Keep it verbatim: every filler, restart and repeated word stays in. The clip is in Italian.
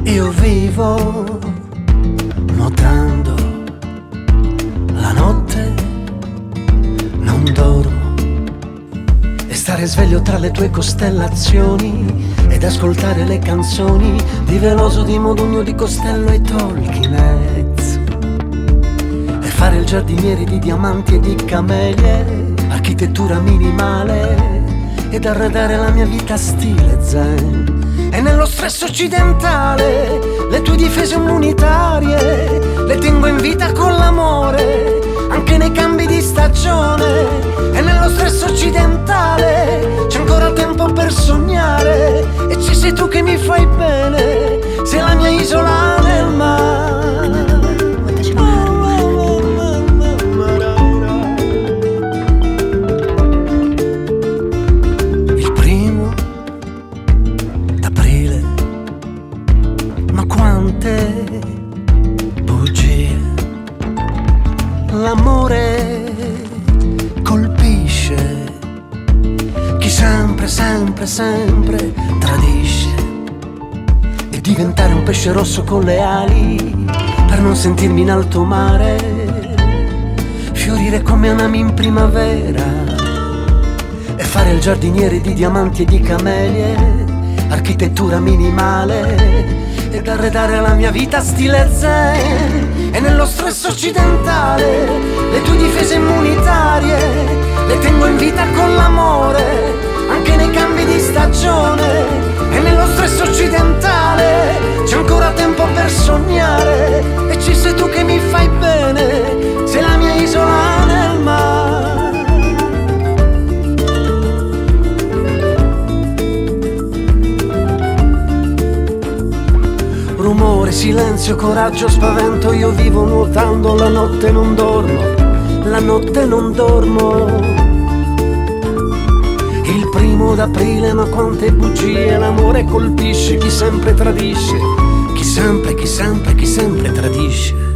Io vivo nuotando, la notte non dormo, e stare sveglio tra le tue costellazioni ed ascoltare le canzoni di Veloso, di Modugno, di Costello e Tolkien, e fare il giardiniere di diamanti e di camelie, architettura minimale, ed arredare la mia vita stile zen. E nello stress occidentale le tue difese immunitarie le tengo in vita con l'amore, anche nei cambi di stagione. E nello stress occidentale c'è ancora tempo per sognare, e ci sei tu che mi fai bene, sei la mia isola nel mare. Il primo d'aprile, ma quante bugie, l'amore colpisce chi sempre, sempre, sempre tradisce. E diventare un pesce rosso con le ali per non sentirmi in alto mare, fiorire come anami in primavera, e fare il giardiniere di diamanti e di camelie, architettura minimale, ed arredare la mia vita stile zen. E nello stress occidentale le tue difese immunitarie le tengo in vita con l'amore, anche nei cambi di stagione. E nello stress occidentale c'è ancora tempo per sognare, e ci sei tu che mi fai bene, sei la mia isola nel mare. Rumore, silenzio, coraggio, spavento, io vivo nuotando, la notte non dormo, la notte non dormo. Il primo d'aprile, ma quante bugie, l'amore colpisce chi sempre tradisce, chi sempre, chi sempre, chi sempre tradisce.